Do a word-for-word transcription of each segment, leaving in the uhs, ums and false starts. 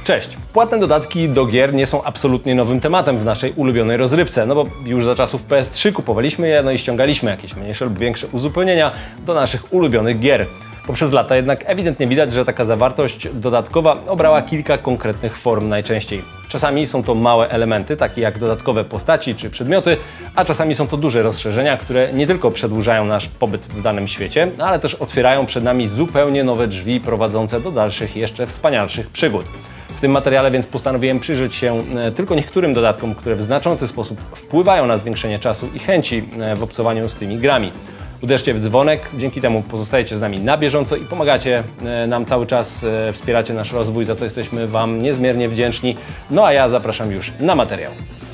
Cześć! Płatne dodatki do gier nie są absolutnie nowym tematem w naszej ulubionej rozrywce, no bo już za czasów P S trzy kupowaliśmy je, no i ściągaliśmy jakieś mniejsze lub większe uzupełnienia do naszych ulubionych gier. Poprzez lata jednak ewidentnie widać, że taka zawartość dodatkowa obrała kilka konkretnych form najczęściej. Czasami są to małe elementy, takie jak dodatkowe postaci czy przedmioty, a czasami są to duże rozszerzenia, które nie tylko przedłużają nasz pobyt w danym świecie, ale też otwierają przed nami zupełnie nowe drzwi prowadzące do dalszych, jeszcze wspanialszych przygód. W tym materiale więc postanowiłem przyjrzeć się tylko niektórym dodatkom, które w znaczący sposób wpływają na zwiększenie czasu i chęci w obcowaniu z tymi grami. Uderzcie w dzwonek, dzięki temu pozostajecie z nami na bieżąco i pomagacie nam cały czas, wspieracie nasz rozwój, za co jesteśmy Wam niezmiernie wdzięczni. No a ja zapraszam już na materiał.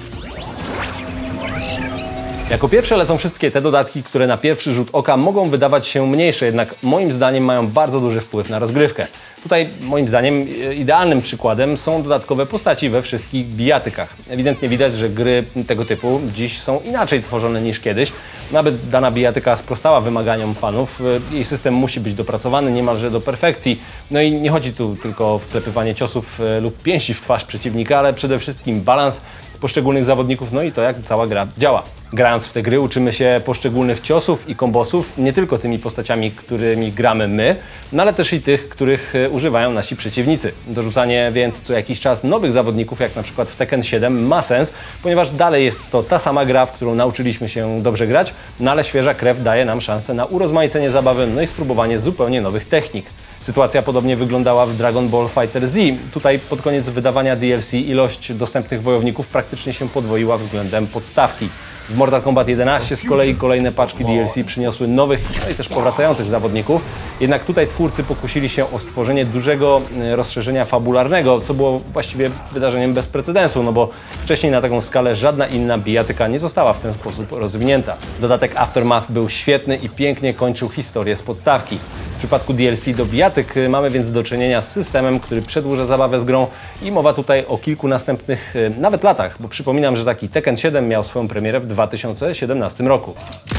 Jako pierwsze lecą wszystkie te dodatki, które na pierwszy rzut oka mogą wydawać się mniejsze, jednak moim zdaniem mają bardzo duży wpływ na rozgrywkę. Tutaj moim zdaniem idealnym przykładem są dodatkowe postaci we wszystkich bijatykach. Ewidentnie widać, że gry tego typu dziś są inaczej tworzone niż kiedyś. Aby dana bijatyka sprostała wymaganiom fanów, jej system musi być dopracowany niemalże do perfekcji. No i nie chodzi tu tylko o wklepywanie ciosów lub pięści w twarz przeciwnika, ale przede wszystkim balans poszczególnych zawodników, no i to, jak cała gra działa. Grając w te gry uczymy się poszczególnych ciosów i kombosów, nie tylko tymi postaciami, którymi gramy my, no ale też i tych, których używają nasi przeciwnicy. Dorzucanie więc co jakiś czas nowych zawodników, jak na przykład w Tekken siedem, ma sens, ponieważ dalej jest to ta sama gra, w którą nauczyliśmy się dobrze grać, no ale świeża krew daje nam szansę na urozmaicenie zabawy, no i spróbowanie zupełnie nowych technik. Sytuacja podobnie wyglądała w Dragon Ball Fighter Z. Tutaj pod koniec wydawania D L C ilość dostępnych wojowników praktycznie się podwoiła względem podstawki. W Mortal Kombat jedenaście z kolei kolejne paczki D L C przyniosły nowych, no i też powracających zawodników. Jednak tutaj twórcy pokusili się o stworzenie dużego rozszerzenia fabularnego, co było właściwie wydarzeniem bez precedensu, no bo wcześniej na taką skalę żadna inna bijatyka nie została w ten sposób rozwinięta. Dodatek Aftermath był świetny i pięknie kończył historię z podstawki. W przypadku D L C do bijatyk mamy więc do czynienia z systemem, który przedłuża zabawę z grą i mowa tutaj o kilku następnych nawet latach, bo przypominam, że taki Tekken siedem miał swoją premierę w dwa tysiące siedemnastym roku.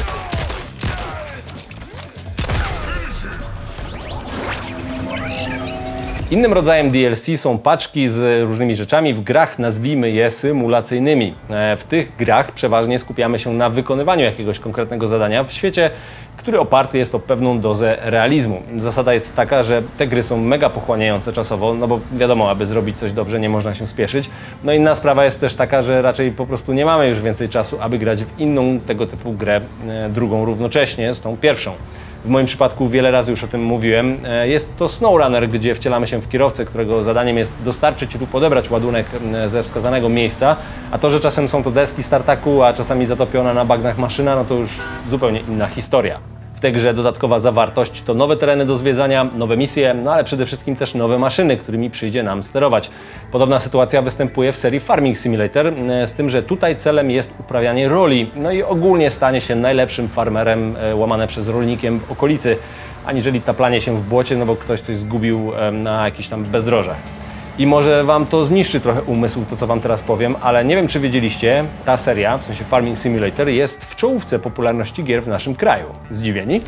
Innym rodzajem D L C są paczki z różnymi rzeczami w grach, nazwijmy je symulacyjnymi. W tych grach przeważnie skupiamy się na wykonywaniu jakiegoś konkretnego zadania w świecie, który oparty jest o pewną dozę realizmu. Zasada jest taka, że te gry są mega pochłaniające czasowo, no bo wiadomo, aby zrobić coś dobrze, nie można się spieszyć. No inna sprawa jest też taka, że raczej po prostu nie mamy już więcej czasu, aby grać w inną tego typu grę, drugą równocześnie z tą pierwszą. W moim przypadku wiele razy już o tym mówiłem. Jest to SnowRunner, gdzie wcielamy się w kierowcę, którego zadaniem jest dostarczyć lub odebrać ładunek ze wskazanego miejsca. A to, że czasem są to deski startaku, a czasami zatopiona na bagnach maszyna, no to już zupełnie inna historia. W tej grze dodatkowa zawartość to nowe tereny do zwiedzania, nowe misje, no ale przede wszystkim też nowe maszyny, którymi przyjdzie nam sterować. Podobna sytuacja występuje w serii Farming Simulator, z tym, że tutaj celem jest uprawianie roli, no i ogólnie stanie się najlepszym farmerem, łamane przez rolnikiem w okolicy, aniżeli taplanie się w błocie, no bo ktoś coś zgubił na jakichś tam bezdrożach. I może Wam to zniszczy trochę umysł, to co Wam teraz powiem, ale nie wiem, czy wiedzieliście, ta seria, w sensie Farming Simulator, jest w czołówce popularności gier w naszym kraju. Zdziwieni?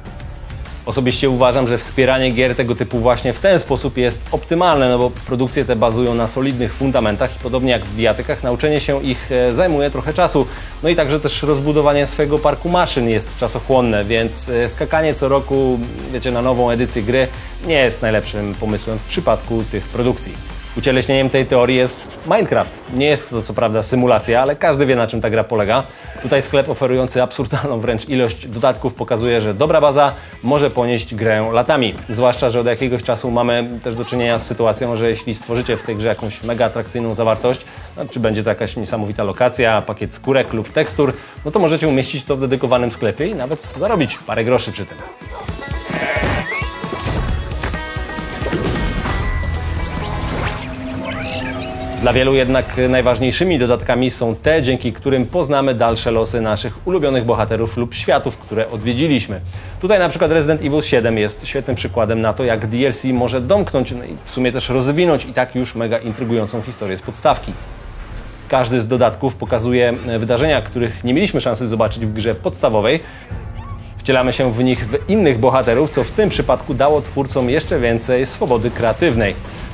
Osobiście uważam, że wspieranie gier tego typu właśnie w ten sposób jest optymalne, no bo produkcje te bazują na solidnych fundamentach i podobnie jak w bijatykach, nauczenie się ich zajmuje trochę czasu. No i także też rozbudowanie swojego parku maszyn jest czasochłonne, więc skakanie co roku, wiecie, na nową edycję gry nie jest najlepszym pomysłem w przypadku tych produkcji. Ucieleśnieniem tej teorii jest Minecraft. Nie jest to co prawda symulacja, ale każdy wie, na czym ta gra polega. Tutaj sklep oferujący absurdalną wręcz ilość dodatków pokazuje, że dobra baza może ponieść grę latami. Zwłaszcza, że od jakiegoś czasu mamy też do czynienia z sytuacją, że jeśli stworzycie w tej grze jakąś mega atrakcyjną zawartość, no, czy będzie to jakaś niesamowita lokacja, pakiet skórek lub tekstur, no to możecie umieścić to w dedykowanym sklepie i nawet zarobić parę groszy przy tym. Dla wielu jednak najważniejszymi dodatkami są te, dzięki którym poznamy dalsze losy naszych ulubionych bohaterów lub światów, które odwiedziliśmy. Tutaj na przykład Resident Evil siedem jest świetnym przykładem na to, jak D L C może domknąć, no i w sumie też rozwinąć i tak już mega intrygującą historię z podstawki. Każdy z dodatków pokazuje wydarzenia, których nie mieliśmy szansy zobaczyć w grze podstawowej. Wcielamy się w nich w innych bohaterów, co w tym przypadku dało twórcom jeszcze więcej swobody kreatywnej. W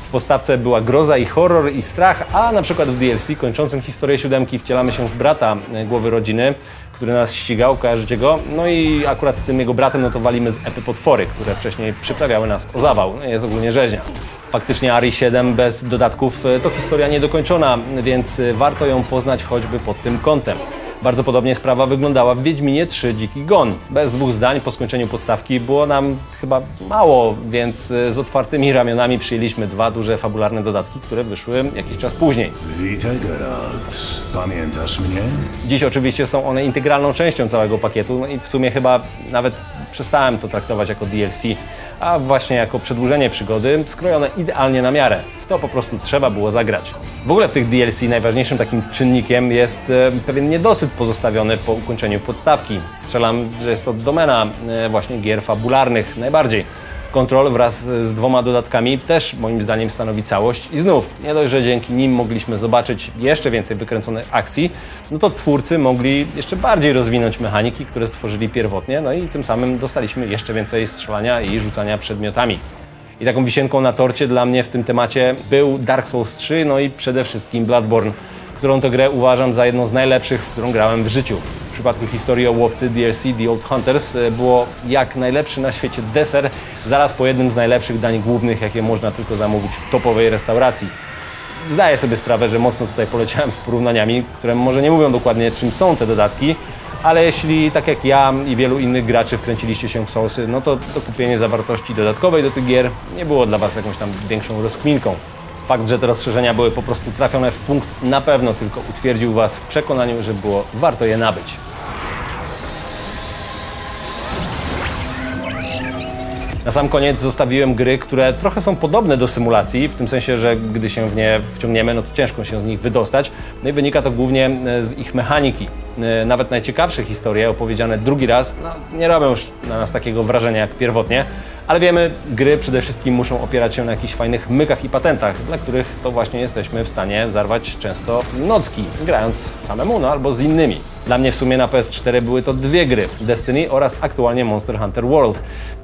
W podstawce była groza i horror i strach, a na przykład w D L C kończącym historię siódemki wcielamy się w brata głowy rodziny, który nas ścigał, kojarzycie go? No i akurat tym jego bratem no to walimy z epy potwory, które wcześniej przyprawiały nas o zawał. Jest ogólnie rzeźnia. Faktycznie Ari siedem bez dodatków to historia niedokończona, więc warto ją poznać choćby pod tym kątem. Bardzo podobnie sprawa wyglądała w Wiedźminie trzy Dziki Gon. Bez dwóch zdań po skończeniu podstawki było nam chyba mało, więc z otwartymi ramionami przyjęliśmy dwa duże fabularne dodatki, które wyszły jakiś czas później. Witaj, Geralt. Pamiętasz mnie? Dziś oczywiście są one integralną częścią całego pakietu, no i w sumie chyba nawet przestałem to traktować jako D L C, a właśnie jako przedłużenie przygody, skrojone idealnie na miarę. W to po prostu trzeba było zagrać. W ogóle w tych D L C najważniejszym takim czynnikiem jest e, pewien niedosyt pozostawiony po ukończeniu podstawki. Strzelam, że jest to domena e, właśnie gier fabularnych najbardziej. Control wraz z dwoma dodatkami też moim zdaniem stanowi całość i znów, nie dość, że dzięki nim mogliśmy zobaczyć jeszcze więcej wykręconych akcji, no to twórcy mogli jeszcze bardziej rozwinąć mechaniki, które stworzyli pierwotnie, no i tym samym dostaliśmy jeszcze więcej strzelania i rzucania przedmiotami. I taką wisienką na torcie dla mnie w tym temacie był Dark Souls trzy, no i przede wszystkim Bloodborne, którą to grę uważam za jedną z najlepszych, w którą grałem w życiu. W przypadku historii o łowcy D L C The Old Hunters było jak najlepszy na świecie deser, zaraz po jednym z najlepszych dań głównych, jakie można tylko zamówić w topowej restauracji. Zdaję sobie sprawę, że mocno tutaj poleciałem z porównaniami, które może nie mówią dokładnie, czym są te dodatki, ale jeśli tak jak ja i wielu innych graczy wkręciliście się w Soulsy, no to, to kupienie zawartości dodatkowej do tych gier nie było dla Was jakąś tam większą rozkminką. Fakt, że te rozszerzenia były po prostu trafione w punkt, na pewno tylko utwierdził Was w przekonaniu, że było warto je nabyć. Na sam koniec zostawiłem gry, które trochę są podobne do symulacji, w tym sensie, że gdy się w nie wciągniemy, no to ciężko się z nich wydostać. No i wynika to głównie z ich mechaniki. Nawet najciekawsze historie opowiedziane drugi raz no, nie robią już na nas takiego wrażenia jak pierwotnie, ale wiemy, gry przede wszystkim muszą opierać się na jakichś fajnych mykach i patentach, dla których to właśnie jesteśmy w stanie zarwać często nocki, grając samemu, no albo z innymi. Dla mnie w sumie na P S cztery były to dwie gry, Destiny oraz aktualnie Monster Hunter World.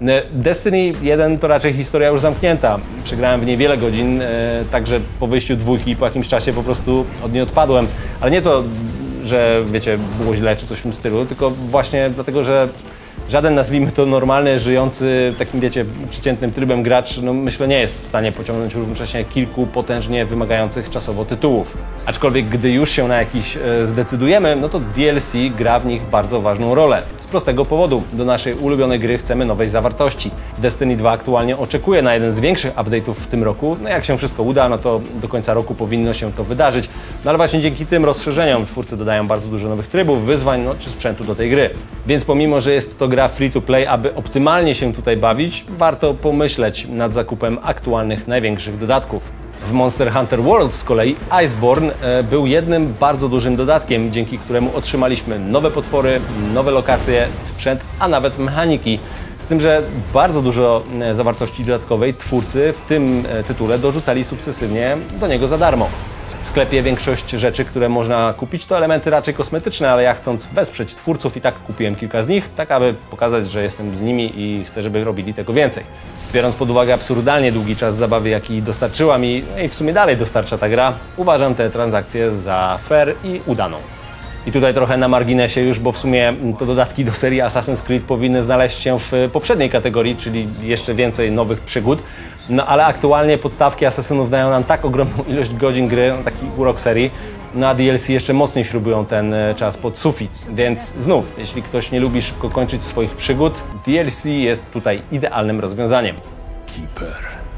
Destiny jeden to raczej historia już zamknięta, przegrałem w niej wiele godzin, także po wyjściu dwójki po jakimś czasie po prostu od niej odpadłem, ale nie to, że wiecie, było źle czy coś w tym stylu, tylko właśnie dlatego, że żaden, nazwijmy to, normalny, żyjący takim, wiecie, przeciętnym trybem gracz, no myślę, nie jest w stanie pociągnąć równocześnie kilku potężnie wymagających czasowo tytułów. Aczkolwiek gdy już się na jakiś e, zdecydujemy, no to D L C gra w nich bardzo ważną rolę. Z prostego powodu, do naszej ulubionej gry chcemy nowej zawartości. Destiny dwa aktualnie oczekuje na jeden z większych update'ów w tym roku. No jak się wszystko uda, no to do końca roku powinno się to wydarzyć. No ale właśnie dzięki tym rozszerzeniom twórcy dodają bardzo dużo nowych trybów, wyzwań, no czy sprzętu do tej gry. Więc pomimo, że jest to gra free to play, aby optymalnie się tutaj bawić, warto pomyśleć nad zakupem aktualnych największych dodatków. W Monster Hunter World z kolei Iceborne e, był jednym bardzo dużym dodatkiem, dzięki któremu otrzymaliśmy nowe potwory, nowe lokacje, sprzęt, a nawet mechaniki. Z tym, że bardzo dużo e, zawartości dodatkowej twórcy w tym e, tytule dorzucali sukcesywnie do niego za darmo. W sklepie większość rzeczy, które można kupić, to elementy raczej kosmetyczne, ale ja, chcąc wesprzeć twórców, i tak kupiłem kilka z nich, tak aby pokazać, że jestem z nimi i chcę, żeby robili tego więcej. Biorąc pod uwagę absurdalnie długi czas zabawy, jaki dostarczyła mi, no i w sumie dalej dostarcza ta gra, uważam tę transakcję za fair i udaną. I tutaj trochę na marginesie już, bo w sumie to dodatki do serii Assassin's Creed powinny znaleźć się w poprzedniej kategorii, czyli jeszcze więcej nowych przygód. No ale aktualnie podstawki Assassinów dają nam tak ogromną ilość godzin gry, no, taki urok serii, no a D L C jeszcze mocniej śrubują ten czas pod sufit. Więc znów, jeśli ktoś nie lubi szybko kończyć swoich przygód, D L C jest tutaj idealnym rozwiązaniem. Keeper.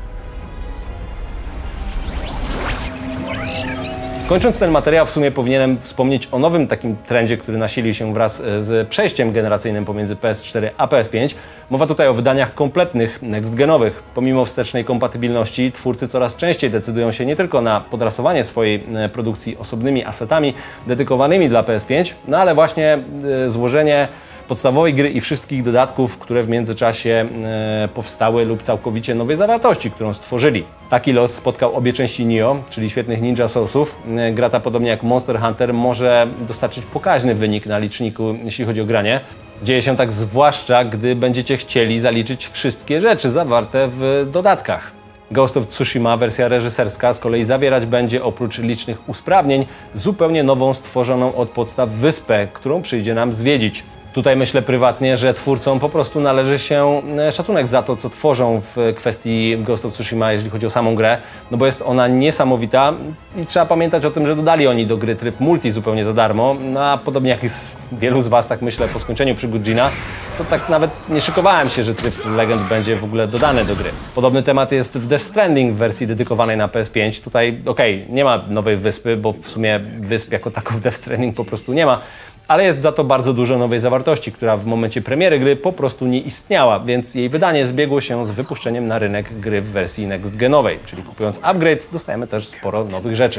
Kończąc ten materiał, w sumie powinienem wspomnieć o nowym takim trendzie, który nasilił się wraz z przejściem generacyjnym pomiędzy P S cztery a P S pięć. Mowa tutaj o wydaniach kompletnych, next-genowych. Pomimo wstecznej kompatybilności, twórcy coraz częściej decydują się nie tylko na podrasowanie swojej produkcji osobnymi asetami dedykowanymi dla P S pięć, no ale właśnie złożenie podstawowej gry i wszystkich dodatków, które w międzyczasie e, powstały lub całkowicie nowej zawartości, którą stworzyli. Taki los spotkał obie części Nioh, czyli świetnych Ninja Soulsów. E, gra ta, podobnie jak Monster Hunter, może dostarczyć pokaźny wynik na liczniku, jeśli chodzi o granie. Dzieje się tak zwłaszcza, gdy będziecie chcieli zaliczyć wszystkie rzeczy zawarte w dodatkach. Ghost of Tsushima, wersja reżyserska, z kolei zawierać będzie oprócz licznych usprawnień zupełnie nową, stworzoną od podstaw wyspę, którą przyjdzie nam zwiedzić. Tutaj myślę prywatnie, że twórcom po prostu należy się szacunek za to, co tworzą w kwestii Ghost of Tsushima, jeżeli chodzi o samą grę, no bo jest ona niesamowita i trzeba pamiętać o tym, że dodali oni do gry tryb multi zupełnie za darmo, no a podobnie jak jest wielu z Was, tak myślę, po skończeniu przygód Gina, to tak nawet nie szykowałem się, że tryb Legend będzie w ogóle dodany do gry. Podobny temat jest w Death Stranding w wersji dedykowanej na P S pięć. Tutaj, okej, okay, nie ma nowej wyspy, bo w sumie wysp jako tako w Death Stranding po prostu nie ma, ale jest za to bardzo dużo nowej zawartości, która w momencie premiery gry po prostu nie istniała, więc jej wydanie zbiegło się z wypuszczeniem na rynek gry w wersji next-genowej, czyli kupując upgrade dostajemy też sporo nowych rzeczy.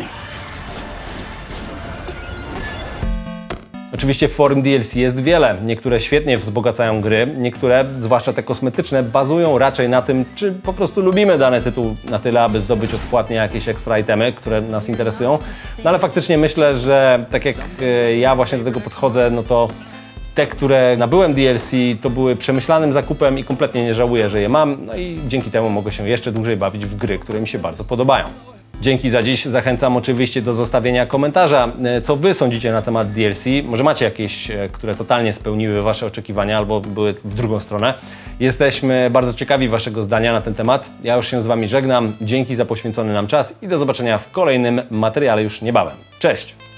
Oczywiście form D L C jest wiele. Niektóre świetnie wzbogacają gry, niektóre, zwłaszcza te kosmetyczne, bazują raczej na tym, czy po prostu lubimy dany tytuł na tyle, aby zdobyć odpłatnie jakieś ekstra itemy, które nas interesują. No ale faktycznie myślę, że tak jak ja właśnie do tego podchodzę, no to te, które nabyłem D L C, to były przemyślanym zakupem i kompletnie nie żałuję, że je mam. No i dzięki temu mogę się jeszcze dłużej bawić w gry, które mi się bardzo podobają. Dzięki za dziś. Zachęcam oczywiście do zostawienia komentarza, co Wy sądzicie na temat D L C. Może macie jakieś, które totalnie spełniły Wasze oczekiwania albo były w drugą stronę. Jesteśmy bardzo ciekawi Waszego zdania na ten temat. Ja już się z Wami żegnam. Dzięki za poświęcony nam czas i do zobaczenia w kolejnym materiale już niebawem. Cześć!